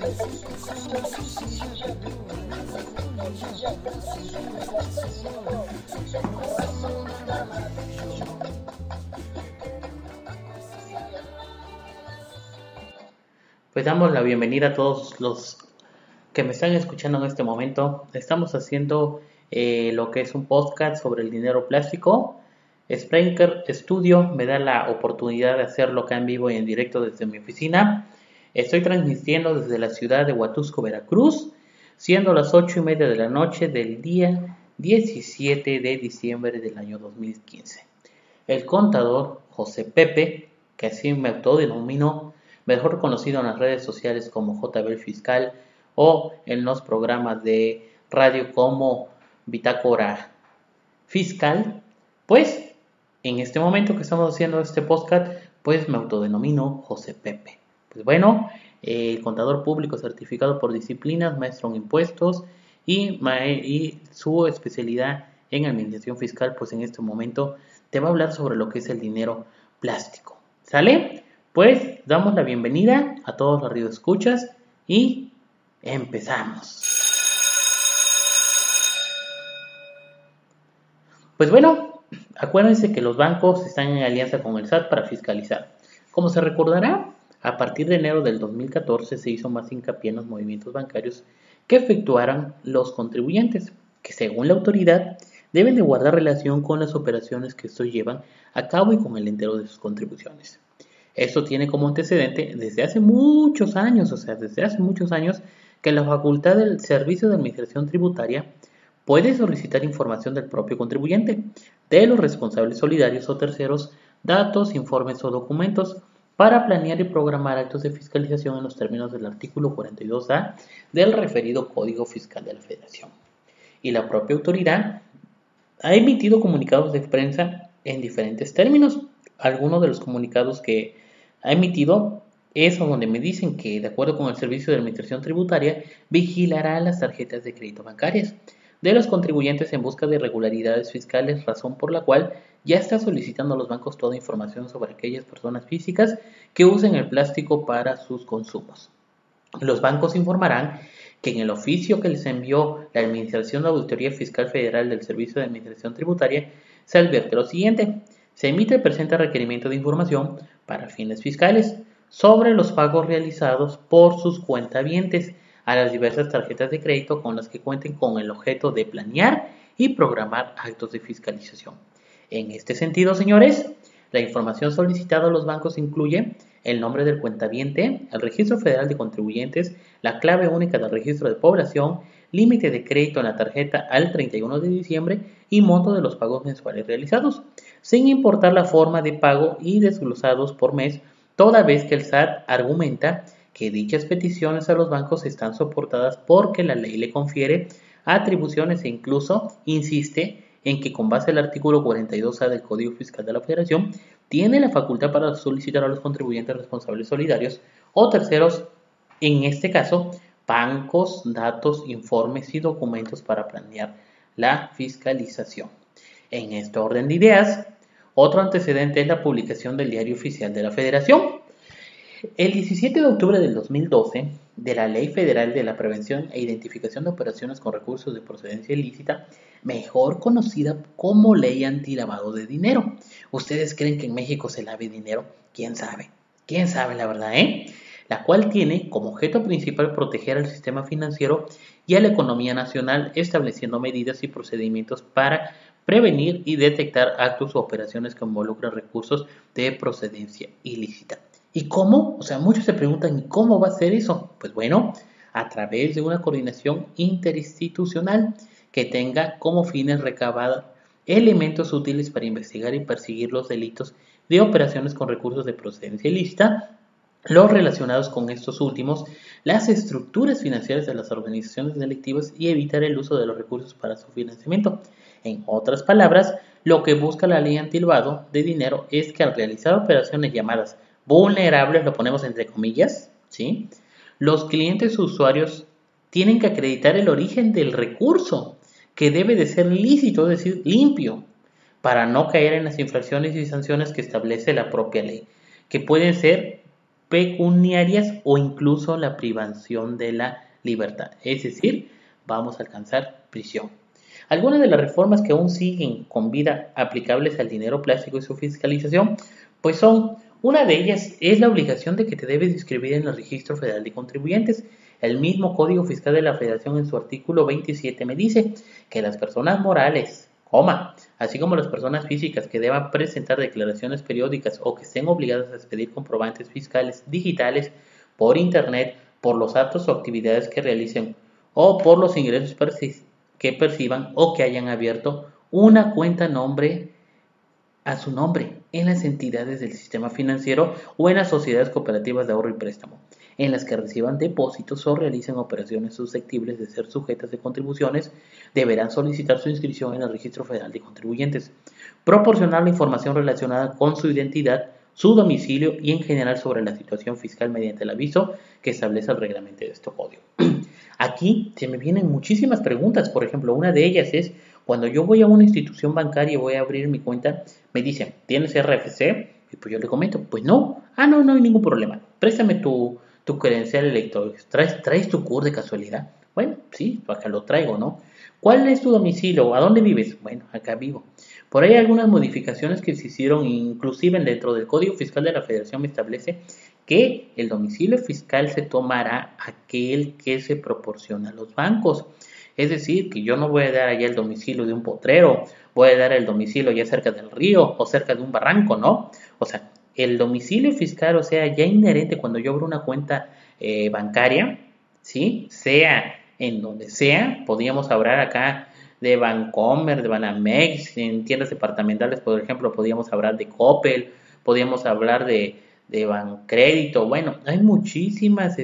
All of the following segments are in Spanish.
Pues damos la bienvenida a todos los que me están escuchando en este momento. Estamos haciendo lo que es un podcast sobre el dinero plástico. Springer Studio me da la oportunidad de hacerlo acá en vivo y en directo desde mi oficina. Estoy transmitiendo desde la ciudad de Huatusco, Veracruz, siendo las 8:30 de la noche del día 17 de diciembre del año 2015. El contador José Pepe, que así me autodenominó, mejor conocido en las redes sociales como JB Fiscal o en los programas de radio como Bitácora Fiscal, pues en este momento que estamos haciendo este podcast, pues me autodenomino José Pepe. Pues bueno, contador público certificado por disciplinas, maestro en impuestos y su especialidad en administración fiscal, pues en este momento te va a hablar sobre lo que es el dinero plástico. ¿Sale? Pues damos la bienvenida a todos los radioescuchas y empezamos. Pues bueno, acuérdense que los bancos están en alianza con el SAT para fiscalizar. Como se recordará, a partir de enero del 2014 se hizo más hincapié en los movimientos bancarios que efectuaran los contribuyentes, que según la autoridad deben de guardar relación con las operaciones que estos llevan a cabo y con el entero de sus contribuciones. Esto tiene como antecedente desde hace muchos años, que la facultad del Servicio de Administración Tributaria puede solicitar información del propio contribuyente, de los responsables solidarios o terceros, datos, informes o documentos para planear y programar actos de fiscalización en los términos del artículo 42A del referido Código Fiscal de la Federación. Y la propia autoridad ha emitido comunicados de prensa en diferentes términos. Algunos de los comunicados que ha emitido es donde me dicen que, de acuerdo con el Servicio de Administración Tributaria, vigilará las tarjetas de crédito bancarias de los contribuyentes en busca de irregularidades fiscales, razón por la cual ya está solicitando a los bancos toda información sobre aquellas personas físicas que usen el plástico para sus consumos. Los bancos informarán que en el oficio que les envió la Administración de Auditoría Fiscal Federal del Servicio de Administración Tributaria se advierte lo siguiente: se emite el presente requerimiento de información para fines fiscales sobre los pagos realizados por sus cuentavientes a las diversas tarjetas de crédito con las que cuenten con el objeto de planear y programar actos de fiscalización. En este sentido, señores, la información solicitada a los bancos incluye el nombre del cuentaviente, el registro federal de contribuyentes, la clave única del registro de población, límite de crédito en la tarjeta al 31 de diciembre y monto de los pagos mensuales realizados, sin importar la forma de pago y desglosados por mes, toda vez que el SAT argumenta que dichas peticiones a los bancos están soportadas porque la ley le confiere atribuciones e incluso insiste en que con base al artículo 42A del Código Fiscal de la Federación tiene la facultad para solicitar a los contribuyentes responsables solidarios o terceros, en este caso, bancos, datos, informes y documentos para planear la fiscalización. En este orden de ideas, otro antecedente es la publicación del Diario Oficial de la Federación. El 17 de octubre del 2012, de la Ley Federal de la Prevención e Identificación de Operaciones con Recursos de Procedencia Ilícita, mejor conocida como Ley Antilavado de Dinero. ¿Ustedes creen que en México se lave dinero? ¿Quién sabe? ¿Quién sabe la verdad, La cual tiene como objeto principal proteger al sistema financiero y a la economía nacional, estableciendo medidas y procedimientos para prevenir y detectar actos u operaciones que involucran recursos de procedencia ilícita. ¿Y cómo? Muchos se preguntan, ¿y cómo va a ser eso? Pues bueno, a través de una coordinación interinstitucional que tenga como fines recabar elementos útiles para investigar y perseguir los delitos de operaciones con recursos de procedencia ilícita, los relacionados con estos últimos, las estructuras financieras de las organizaciones delictivas y evitar el uso de los recursos para su financiamiento. En otras palabras, lo que busca la ley antilavado de dinero es que al realizar operaciones llamadas vulnerables, lo ponemos entre comillas, ¿sí?, los clientes usuarios tienen que acreditar el origen del recurso, que debe de ser lícito, es decir, limpio, para no caer en las infracciones y sanciones que establece la propia ley, que pueden ser pecuniarias o incluso la privación de la libertad. Es decir, vamos a alcanzar prisión. Algunas de las reformas que aún siguen con vida aplicables al dinero plástico y su fiscalización, pues son, una de ellas es la obligación de que te debes inscribir en el Registro Federal de Contribuyentes. El mismo Código Fiscal de la Federación en su artículo 27 me dice que las personas morales, así como las personas físicas que deban presentar declaraciones periódicas o que estén obligadas a expedir comprobantes fiscales digitales por Internet por los actos o actividades que realicen o por los ingresos que perciban o que hayan abierto una cuenta a su nombre en las entidades del sistema financiero o en las sociedades cooperativas de ahorro y préstamo, en las que reciban depósitos o realicen operaciones susceptibles de ser sujetas de contribuciones, deberán solicitar su inscripción en el Registro Federal de Contribuyentes, proporcionar la información relacionada con su identidad, su domicilio y en general sobre la situación fiscal mediante el aviso que establece el reglamento de este código. Aquí se me vienen muchísimas preguntas. Por ejemplo, una de ellas es, cuando yo voy a una institución bancaria y voy a abrir mi cuenta, me dicen, ¿tienes RFC? Y pues yo le comento, pues no. No hay ningún problema. Préstame tu credencial electrónica. ¿Traes tu CUR de casualidad? Bueno, sí, acá lo traigo, ¿no? ¿Cuál es tu domicilio? ¿A dónde vives? Bueno, acá vivo. Por ahí hay algunas modificaciones que se hicieron, inclusive dentro del Código Fiscal de la Federación me establece que el domicilio fiscal se tomará aquel que se proporciona a los bancos. Es decir, que yo no voy a dar allá el domicilio de un potrero, voy a dar el domicilio ya cerca del río o cerca de un barranco, ¿no? O sea, el domicilio fiscal, o sea, ya inherente cuando yo abro una cuenta bancaria, ¿sí? Sea en donde sea, podríamos hablar acá de Bancomer, de Banamex, en tiendas departamentales, por ejemplo, podríamos hablar de Coppel, podríamos hablar de Bancrédito. Bueno, hay muchísimas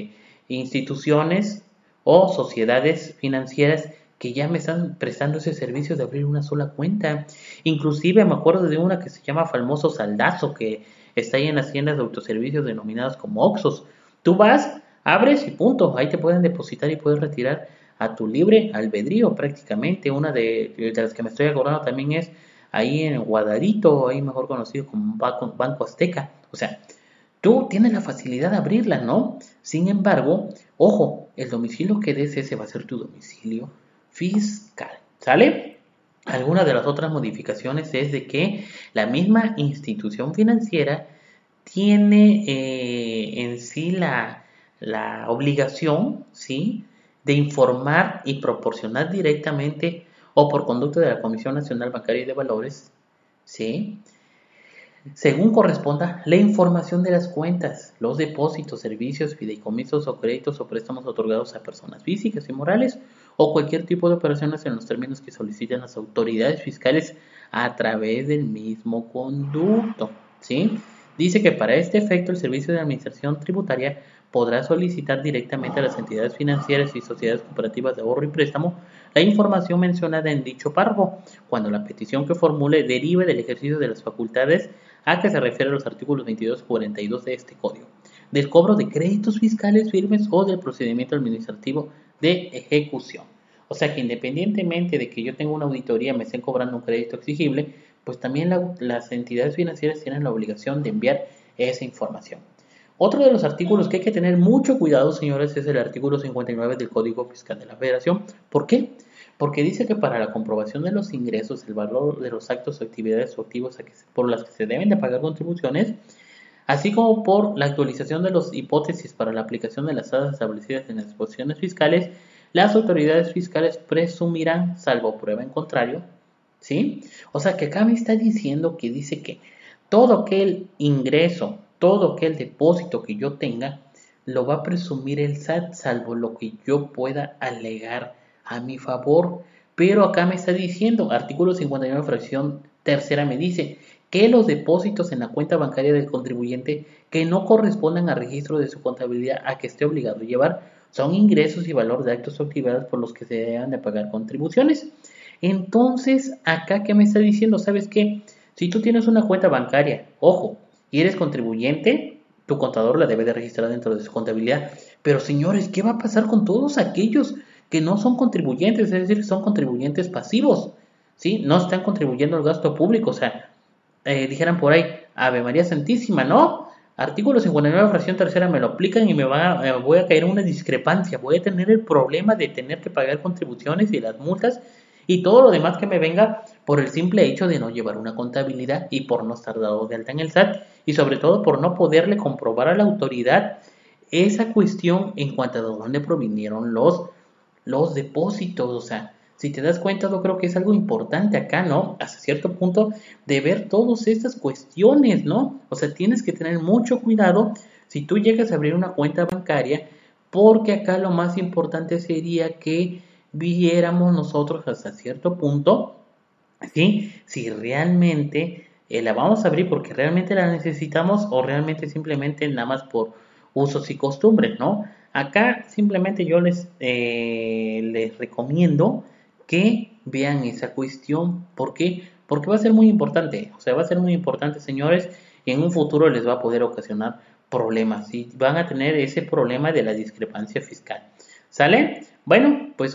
instituciones o sociedades financieras que ya me están prestando ese servicio de abrir una sola cuenta. Inclusive me acuerdo de una que se llama Famoso Saldazo, que está ahí en las tiendas de autoservicios denominadas como Oxxos. Tú vas, abres y punto, ahí te pueden depositar y puedes retirar a tu libre albedrío prácticamente. Una de las que me estoy acordando también es ahí en Guadarito, ahí mejor conocido como Banco Azteca. O sea, tú tienes la facilidad de abrirla, ¿no? Sin embargo, ojo, el domicilio que des ese va a ser tu domicilio fiscal, ¿sale? Alguna de las otras modificaciones es de que la misma institución financiera tiene en sí la obligación, ¿sí?, de informar y proporcionar directamente o por conducto de la Comisión Nacional Bancaria y de Valores, ¿sí?, según corresponda, la información de las cuentas, los depósitos, servicios, fideicomisos o créditos o préstamos otorgados a personas físicas y morales o cualquier tipo de operaciones en los términos que soliciten las autoridades fiscales a través del mismo conducto, ¿sí? Dice que para este efecto el Servicio de Administración Tributaria podrá solicitar directamente a las entidades financieras y sociedades cooperativas de ahorro y préstamo la información mencionada en dicho párrafo, cuando la petición que formule derive del ejercicio de las facultades a que se refiere los artículos 22 y 42 de este código, del cobro de créditos fiscales firmes o del procedimiento administrativo de ejecución. O sea que independientemente de que yo tenga una auditoría, me estén cobrando un crédito exigible, pues también las entidades financieras tienen la obligación de enviar esa información. Otro de los artículos que hay que tener mucho cuidado, señores, es el artículo 59 del Código Fiscal de la Federación. ¿Por qué? Porque dice que para la comprobación de los ingresos, el valor de los actos o actividades o activos por las que se deben de pagar contribuciones, así como por la actualización de las hipótesis para la aplicación de las tasas establecidas en las disposiciones fiscales, las autoridades fiscales presumirán, salvo prueba en contrario, ¿sí? O sea que acá me está diciendo que dice que todo aquel ingreso, todo aquel depósito que yo tenga, lo va a presumir el SAT, salvo lo que yo pueda alegar a mi favor. Pero acá me está diciendo, artículo 59, fracción tercera, me dice que los depósitos en la cuenta bancaria del contribuyente que no correspondan al registro de su contabilidad a que esté obligado a llevar son ingresos y valor de actos o actividades por los que se deben de pagar contribuciones. Entonces, acá que me está diciendo, ¿sabes qué? Si tú tienes una cuenta bancaria, ojo, y eres contribuyente, tu contador la debe de registrar dentro de su contabilidad. Pero señores, ¿qué va a pasar con todos aquellos que no son contribuyentes? Es decir, son contribuyentes pasivos, ¿sí? No están contribuyendo al gasto público. O sea, dijeran por ahí, Ave María Santísima, ¿no? Artículo 59, fracción tercera, me lo aplican y voy a caer en una discrepancia. Voy a tener el problema de tener que pagar contribuciones y las multas y todo lo demás que me venga por el simple hecho de no llevar una contabilidad y por no estar dado de alta en el SAT y sobre todo por no poderle comprobar a la autoridad esa cuestión en cuanto a dónde provinieron los depósitos. O sea, si te das cuenta, yo creo que es algo importante acá, ¿no? Hasta cierto punto de ver todas estas cuestiones, ¿no? O sea, tienes que tener mucho cuidado si tú llegas a abrir una cuenta bancaria, porque acá lo más importante sería que viéramos nosotros hasta cierto punto, ¿sí? Si realmente la vamos a abrir porque realmente la necesitamos o realmente simplemente nada más por usos y costumbres, ¿no? Acá simplemente yo les recomiendo que vean esa cuestión. ¿Por qué? Porque va a ser muy importante. O sea, va a ser muy importante, señores, y en un futuro les va a poder ocasionar problemas y van a tener ese problema de la discrepancia fiscal. ¿Sale? Bueno, pues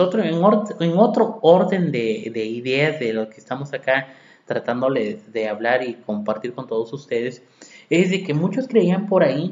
en otro orden de ideas de lo que estamos acá tratándoles de hablar y compartir con todos ustedes, es de que muchos creían por ahí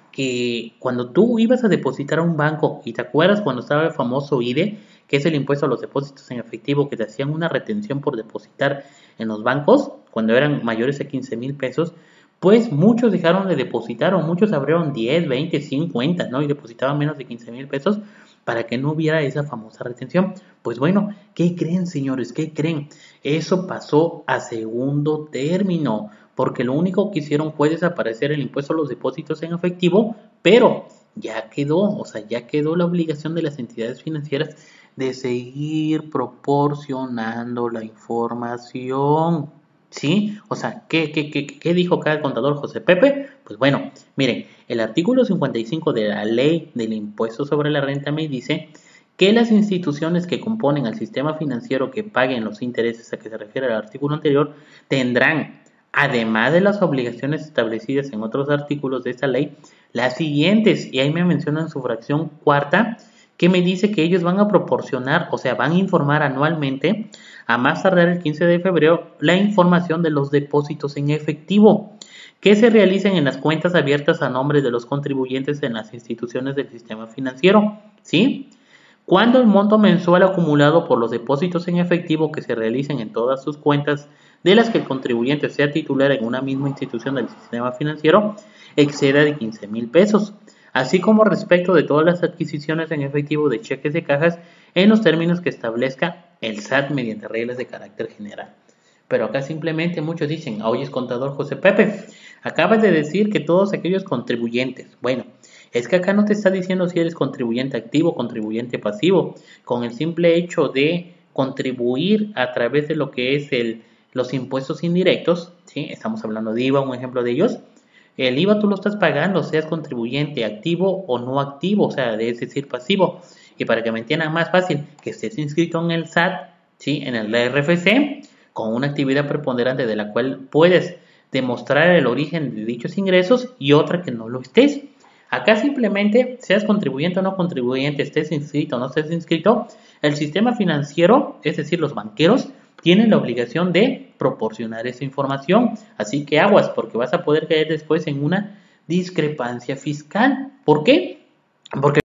que cuando tú ibas a depositar a un banco, y te acuerdas cuando estaba el famoso IDE, que es el impuesto a los depósitos en efectivo, que te hacían una retención por depositar en los bancos, cuando eran mayores a 15,000 pesos, pues muchos dejaron de depositar o muchos abrieron 10, 20, 50, ¿no? Y depositaban menos de 15,000 pesos para que no hubiera esa famosa retención. Pues bueno, ¿qué creen, señores? ¿Qué creen? Eso pasó a segundo término, porque lo único que hicieron fue desaparecer el impuesto a los depósitos en efectivo, pero ya quedó, o sea, ya quedó la obligación de las entidades financieras de seguir proporcionando la información. ¿Sí? O sea, ¿qué dijo acá el contador José Pepe? Pues bueno, miren, el artículo 55 de la ley del impuesto sobre la renta me dice que las instituciones que componen al sistema financiero que paguen los intereses a que se refiere el artículo anterior tendrán, además de las obligaciones establecidas en otros artículos de esta ley, las siguientes, y ahí me mencionan su fracción cuarta, que me dice que ellos van a proporcionar, o sea, van a informar anualmente, a más tardar el 15 de febrero, la información de los depósitos en efectivo que se realicen en las cuentas abiertas a nombre de los contribuyentes en las instituciones del sistema financiero, ¿sí? Cuando el monto mensual acumulado por los depósitos en efectivo que se realicen en todas sus cuentas de las que el contribuyente sea titular en una misma institución del sistema financiero exceda de 15,000 pesos, así como respecto de todas las adquisiciones en efectivo de cheques de cajas en los términos que establezca el SAT mediante reglas de carácter general. Pero acá simplemente muchos dicen, oye, contador José Pepe, acabas de decir que todos aquellos contribuyentes, bueno, es que acá no te está diciendo si eres contribuyente activo o contribuyente pasivo, con el simple hecho de contribuir a través de lo que es los impuestos indirectos, ¿sí? Estamos hablando de IVA, un ejemplo de ellos. El IVA tú lo estás pagando, seas contribuyente activo o no activo, o sea, es decir, pasivo. Y para que me entiendan más fácil, que estés inscrito en el SAT, ¿sí? En el RFC, con una actividad preponderante de la cual puedes demostrar el origen de dichos ingresos y otra que no lo estés. Acá simplemente, seas contribuyente o no contribuyente, estés inscrito o no estés inscrito, el sistema financiero, es decir, los banqueros, tienen la obligación de proporcionar esa información. Así que aguas, porque vas a poder caer después en una discrepancia fiscal. ¿Por qué? Porque